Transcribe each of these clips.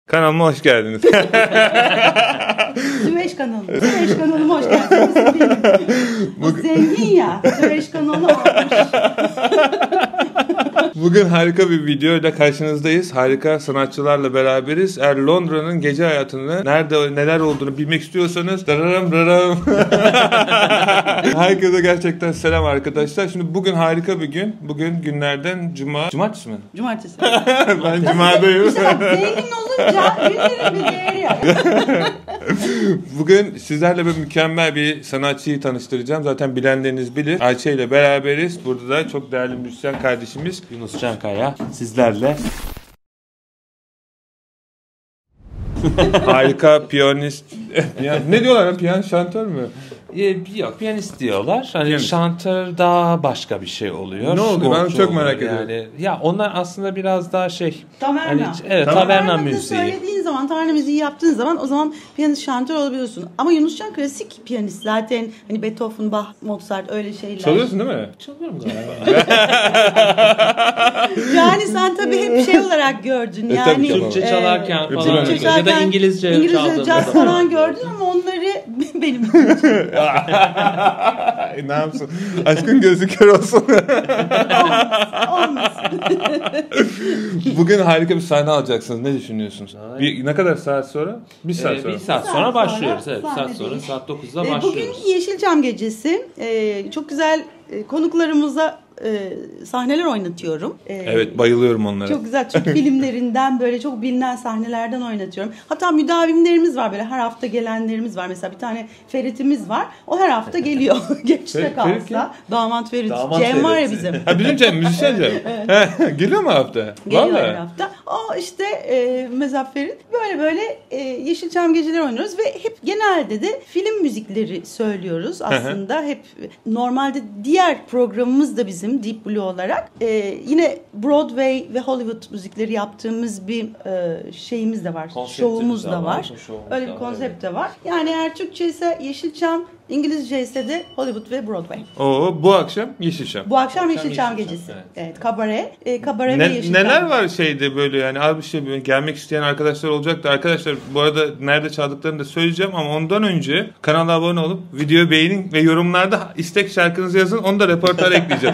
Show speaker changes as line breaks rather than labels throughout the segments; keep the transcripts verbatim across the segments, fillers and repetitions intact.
Kanalıma hoş geldiniz.
Süveyş kanalı. Süveyş kanalıma hoş geldiniz. Bu zengin ya. Süveyş kanalı almış.
Bugün harika bir video ile karşınızdayız. Harika sanatçılarla beraberiz. Eğer Londra'nın gece hayatını, nerede neler olduğunu bilmek istiyorsanız dararam dararam. Herkese gerçekten selam arkadaşlar. Şimdi bugün harika bir gün. Bugün günlerden cuma. Cumartesi mi?
Cumartesi.
Ben cumadayım.
İşte bak, zengin olunca günlerin bir değeri yok.
Bugün sizlerle bir mükemmel bir sanatçıyı tanıştıracağım. Zaten bilenleriniz bilir. Ayça ile beraberiz. Burada da çok değerli müzisyen kardeşimiz
Yunus Çankaya sizlerle.
harika piyanist. Ne diyorlar? Piyan şantör mü?
Ee, yok piyanist diyorlar. Hani
Piyanist.
şantör daha başka bir şey oluyor.
Ne oldu? Ben
Golcü
çok
oluyor
merak
yani.
ediyorum.
Ya onlar aslında biraz daha şey.
Taverna.
Hani, evet,
Taverna
taverna
Taverna
müziği.
söylediğin zaman, taverna müziği yaptığın zaman o zaman piyanist şantör olabiliyorsun. Ama Yunus Can klasik piyanist zaten, hani Beethoven, Bach, Mozart öyle şeyler.
Çalıyorsun değil mi?
Çalıyorum galiba.
Yani sen tabii hep şey olarak gördün.
E,
Yani
tabii,
Türkçe
e,
çalarken
Türkçe
falan.
Türkçe
Ya da
çalarken,
İngilizce,
İngilizce
çaldığımda
caz
falan
falan gördün ama onları benim
Ne yapsın? Aşkın gözü kör olsun.
olmaz.
Bugün harika bir sahne alacaksınız. Ne düşünüyorsunuz?
Aynen.
Bir, ne kadar saat sonra? Bir saat
Ee,
sonra.
bir saat
Bir
sonra
saat
başlıyoruz.
sonra
Evet, bir saat sonra
sahnedeyiz.
saat dokuzda
E,
başlıyoruz.
Bugün Yeşilçam Gecesi. E, çok güzel e, konuklarımıza e, sahneler oynatıyorum. E,
Evet, bayılıyorum onlara.
Çok güzel Türk filmlerinden, böyle çok bilinen sahnelerden oynatıyorum. Hatta müdavimlerimiz var, böyle her hafta gelenlerimiz var. Mesela bir tane Ferit'imiz var. O her hafta geliyor. Geçte
Ferit- Ferit kim?
kalsa. Damat Ferit.
Damat
Cem var ya
Ferit.
bizim.
Ha, bizim Cem, müzisyen Cem. He, geliyor mu hafta?
Geliyor
Vallahi.
her hafta. O işte e, Mezap Ferit. Böyle böyle e, Yeşilçam geceleri oynuyoruz ve hep genelde de film müzikleri söylüyoruz aslında. Hep normalde diğer programımız da bizim Deep Blue olarak e, yine Broadway ve Hollywood müzikleri yaptığımız bir e, şeyimiz de var.
Konseptimiz
Şovumuz
de
da
var,
var.
şovumuz
Öyle
da
bir
var,
konsept de var. Yani eğer Türkçe ise Yeşilçam, İngilizce ise de Hollywood ve Broadway.
Oo, bu akşam Yeşilçam.
Bu akşam,
akşam
Yeşilçam,
Yeşilçam,
gecesi. Evet,
evet.
kabare. E, kabare
Ne,
ve Yeşilçam.
neler var şeyde böyle yani abi şey böyle gelmek isteyen arkadaşlar olacaktı. Arkadaşlar bu arada nerede çaldıklarını da söyleyeceğim ama ondan önce kanala abone olup videoyu beğenin ve yorumlarda istek şarkınızı yazın. Onu da repertuara ekleyeceğim.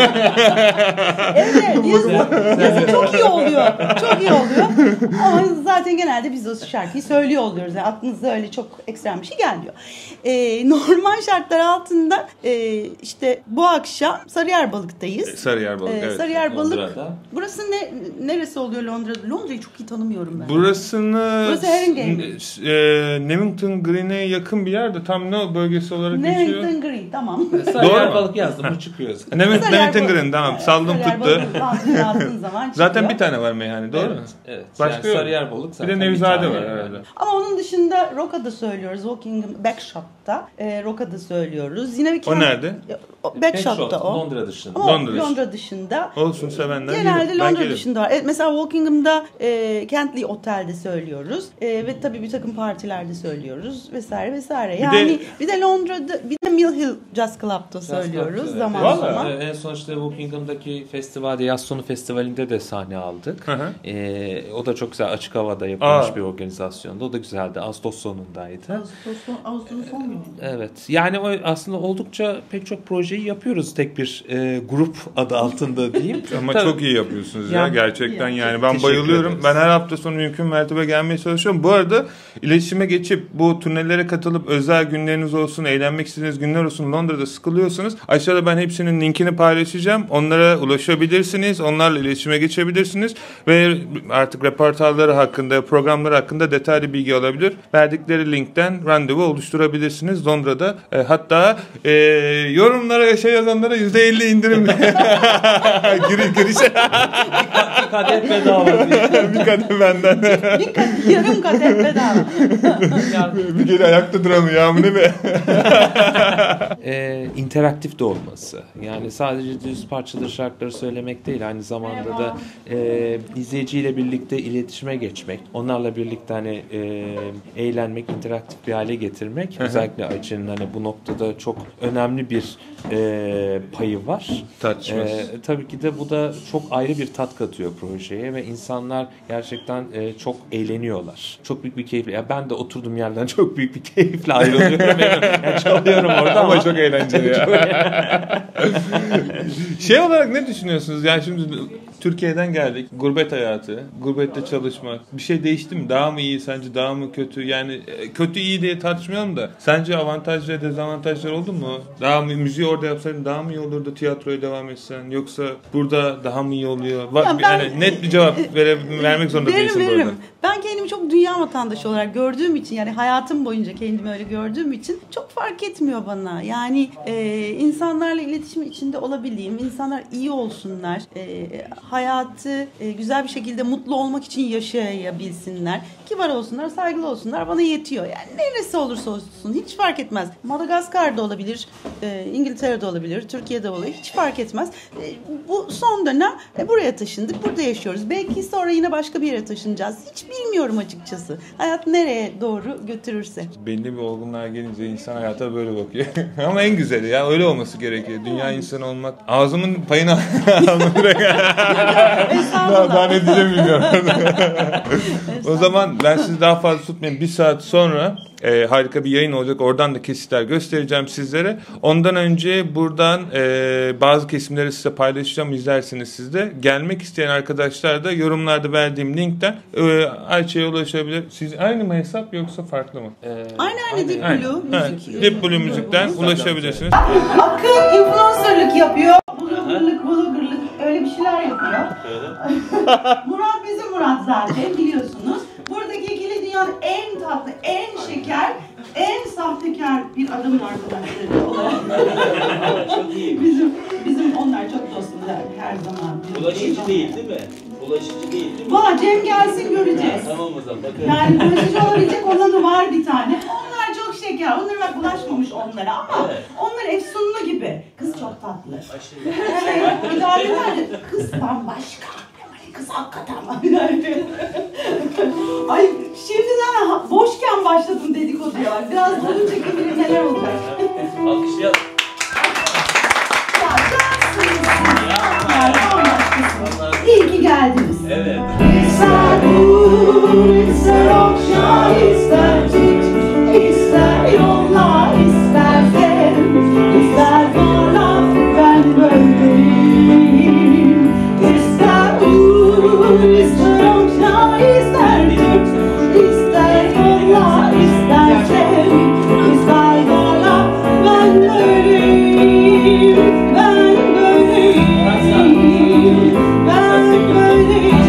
Evet, yazın, yazın çok iyi oluyor. Çok iyi oluyor. Ama zaten genelde biz o şarkıyı söylüyor oluyoruz. Yani aklınıza öyle çok ekstrem bir şey gelmiyor. Ee, normal şartlar altında e, işte bu akşam Sarıyer Balık'tayız.
Sarıyer Balık,
Ee,
evet.
Sarıyer Balık.
Londra'da.
Burası ne neresi oluyor Londra'da? Londra'yı çok iyi tanımıyorum ben.
Burasını
Burası Haringey.
e, Newington Green'e yakın bir yerde. Tam ne bölgesi olarak geçiyor?
Newington Green, tamam.
Sarıyer
mu?
balık yazdım mı çıkıyor.
Newington,
Sarıyer
Newington
Balık.
Green, tamam.
Evet,
Saldım
Sarıyer
tuttu.
Balık yazdığın zaman çıkıyor.
Zaten bir tane var meyhane, doğru mu?
Evet, evet.
Başka
yani
yok.
Sarıyer balık
Bir
zaten
de Nevzade
tane
var
yani.
herhalde.
Ama onun dışında Rocka'da söylüyoruz. Walking Backshot'ta. E, Rocka'da söylüyoruz. Yine bir
O nerede?
Backshot'ta
Backshot,
o.
Londra dışında.
Ama
Londra
Londra,
dışında.
dışında.
Olsun, sevenler
Genelde
gelir. Ben
Londra
gelirim.
dışında var. Evet, mesela Walkingham'da e, Kentley Otel'de söylüyoruz. E, ve tabii bir takım partilerde söylüyoruz vesaire vesaire.
Bir
Yani
de-
bir de Londra'da, bir de Mill Hill Jazz Club'da
Jazz
söylüyoruz
Club,
zaman
evet.
zaman.
Evet, en son işte Walkingham'daki festivalde, yaz sonu festivalinde de sahne aldık.
Hı hı.
Ee, o da çok güzel açık havada yapılmış
Aa.
bir organizasyonda. O da güzeldi. Ağustos sonundaydı.
Ağustos, Ağustos'un son günü.
Evet. Yani o aslında oldukça pek çok projeyi yapıyoruz tek bir e, grup adı altında diyeyim.
Ama
Tabii.
çok iyi yapıyorsunuz ya,
Ya,
gerçekten
iyi.
yani ben
Teşekkür
bayılıyorum.
ederiz.
Ben her hafta sonu mümkün mertebe gelmeye çalışıyorum. Bu arada iletişime geçip bu turnelere katılıp özel günleriniz olsun, eğlenmek istediğiniz günler olsun, Londra'da sıkılıyorsanız aşağıda ben hepsinin linkini paylaşacağım. Onlara ulaşabilirsiniz. Onlarla iletişime geçebilirsiniz ve artık repertuarları hakkında, programları hakkında detaylı bilgi alabilir. Verdikleri linkten randevu oluşturabilirsiniz Londra'da. E, hatta e, yorumlara şey yazanlara yüzde elli indirim. Giri, girişe
Bir kadeh bedava diye.
bir kadeh benden.
Bir kadeh, yarım kadeh bedava.
Bir kere ayakta duramıyor ya, bu ne be?
e, interaktif de olması. Yani sadece düz parçaları, şarkıları söylemek değil, aynı zamanda da e, izleyiciyle birlikte iletişime geçmek, onlarla birlikte hani e, eğlenmek, interaktif bir hale getirmek. Özellikle Ayça'nın hani bu noktada çok önemli bir e, payı var.
Tartışmasız.
E, tabii ki de bu da çok ayrı bir tat katıyor. katıyor projeye ve insanlar gerçekten e, çok eğleniyorlar. Çok büyük bir keyifle. Ya ben de oturduğum yerden çok büyük bir keyifle ayrılıyorum. Yani çalıyorum orada ama,
ama çok eğlenceli ya. Şey olarak ne düşünüyorsunuz? Yani şimdi Türkiye'den geldik. Gurbet hayatı, gurbette çalışmak. Bir şey değişti mi? Daha mı iyi sence? Daha mı kötü? Yani kötü iyi diye tartışmayalım da. Sence avantaj ve dezavantajlar oldu mu? Daha mı müziği orada yapsaydın daha mı iyi olurdu? Tiyatroya devam etsen? Yoksa burada daha mı iyi oluyor? Va- ben, yani net bir cevap vere, vermek zorunda
veririm,
değilsin
veririm.
burada.
Ben kendimi çok dünya vatandaşı olarak gördüğüm için, yani hayatım boyunca kendimi öyle gördüğüm için çok fark etmiyor bana. Yani e, insanlarla iletişim içinde olabileyim, insanlar iyi olsunlar, e, hayatı e, güzel bir şekilde mutlu olmak için yaşayabilsinler, kibar olsunlar, saygılı olsunlar, bana yetiyor. Yani neresi olursa olsun hiç fark etmez. Madagaskar'da olabilir, e, İngiltere'de olabilir, Türkiye'de olabilir, hiç fark etmez. E, bu son dönem e, buraya taşındık, burada yaşıyoruz. Belki sonra yine başka bir yere taşınacağız. Hiç bilmiyorum açıkçası. Hayat nereye doğru götürürse.
Belli bir olgunluğa gelince insan hayata böyle bakıyor. Ama en güzeli ya, öyle olması gerekiyor. Dünya insanı olmak. Ağzımın payını almak. daha, daha ne diyeceğim bilmiyorum. O zaman ben sizi daha fazla tutmayayım. Bir saat sonra e, harika bir yayın olacak. Oradan da kesitler göstereceğim sizlere. Ondan önce buradan e, bazı kesimleri size paylaşacağım. İzlersiniz siz de. Gelmek isteyen arkadaşlar da yorumlarda verdiğim linkten e, Ayça'ya ulaşabilir. Siz aynı mı hesap yoksa farklı mı?
Ee, aynı aynı Deep Blue müzik.
Deep Blue müzikten ulaşabilirsiniz.
Akın influencerlık yapıyor. Bloggerlık, bloggerlık öyle bir şeyler yapıyor. Murat bizim Murat zaten biliyorsunuz. Buradaki ikili dünyanın en tatlı, en şeker, en sahtekar bir adam arkadaşları olarak. bizim bizim onlar çok dostumuz her zaman.
Bulaşıcı değil değil mi? Bulaşıcı değil değil mi?
Valla Cem gelsin göreceğiz.
Ha, tamam o zaman bakalım.
Yani bulaşıcı olabilecek olanı var bir tane. Onlar çok şeker. Onlar bak bulaşmamış onlara ama evet. Onlar efsunlu gibi. Kız çok tatlı. Evet. İdare ederdi. Kız bambaşka. Kız hakikaten var. Ay şimdi sana boşken başladım dedikoduya. Biraz olunca kim bilir neler olacak.
Alkışlayalım.
Ya cansınız. Ya bambaşkasınız. İyi ki geldiniz.
Evet.
İster vur, ister okşa, ister tut, ister yolla, ister sev, ister bana, ben böyleyim. İster vur, ister okşa, ister tut, ister yolla, ister sev, ister bana, ben böyleyim, ben böyleyim, ben böyleyim.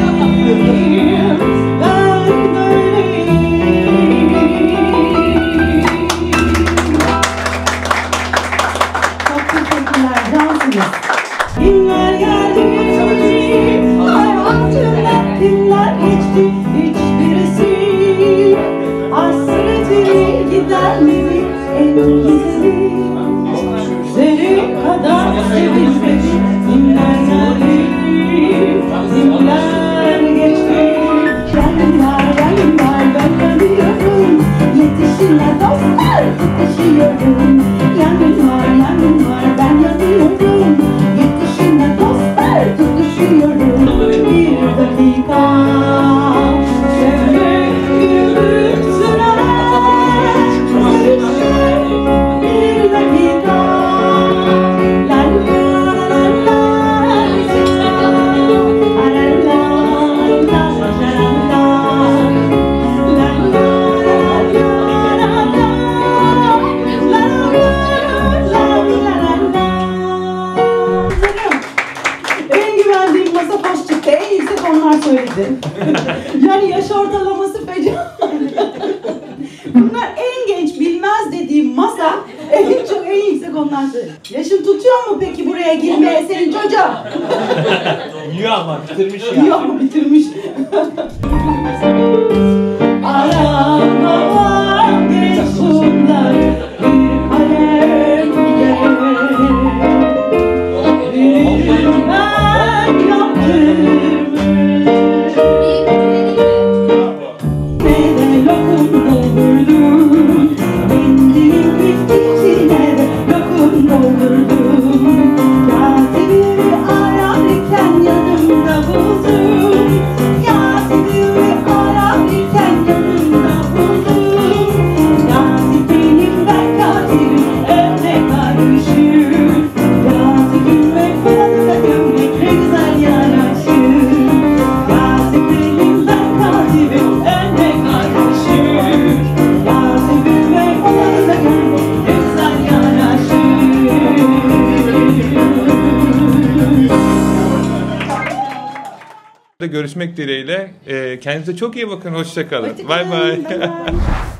Günler geldi, hayatımda günler geçti, hiçbirisi hasretini gidermedi en iyisi. Senin kadar sevilmiş günler geldi, günler geçti. Benim var, benim var, ben yanıyorum, yetişinler dostlar tutuşuyorum. Yanım var, yanım var, ben yanıyorum, yetişinler dostlar tutuşuyorum. Bir dakika şöyle yürüp sürer, sürer bir dakika. La la la la la, la la la la la. En güvendiğim masa boş çıktı. En yüksek onlar söyledi. Yani yaş ortalaması feca. Bunlar en genç bilmez dediğim masa en çok en yüksek onlar söyledi. Yaşın tutuyor mu peki buraya girmeye senin çocuğun?
Yiyor ama bitirmiş ya.
Yok bitirmiş. Aramda var geçsunlar bir kalem bir ben yaptım. Ne de lokum doldurdum, indirim bittikçine de lokum doldurdum. Gazetemi ararken yanımda buldum.
görüşmek dileğiyle. E, kendinize çok iyi bakın. Hoşça kalın.
Hoşça
Bay
kalın.
bay.
Bye bye.